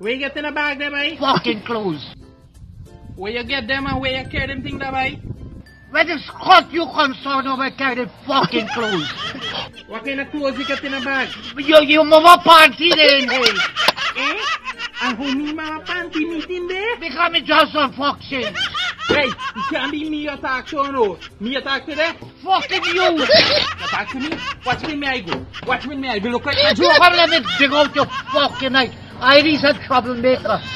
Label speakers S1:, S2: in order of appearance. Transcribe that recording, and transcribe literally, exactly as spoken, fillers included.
S1: Where you get in the bag there, boy?
S2: Fucking clothes.
S1: Where you get them and where you carry them thing there, boy?
S2: Where the Scott you concerned over carrying fucking clothes?
S1: What kind of clothes you get in the bag?
S2: Your, your mama panty there in here.
S1: Eh? And who me mama panty meeting there?
S2: Because me just on fucking.
S1: Hey, it can't be me you talk to, no. Me you talk to there?
S2: Fucking you.
S1: You talk to me? Watch when me I go. Watch when me I go. Look like a
S2: You
S1: joke.
S2: come let me dig out your fucking eye. Iris a troublemaker.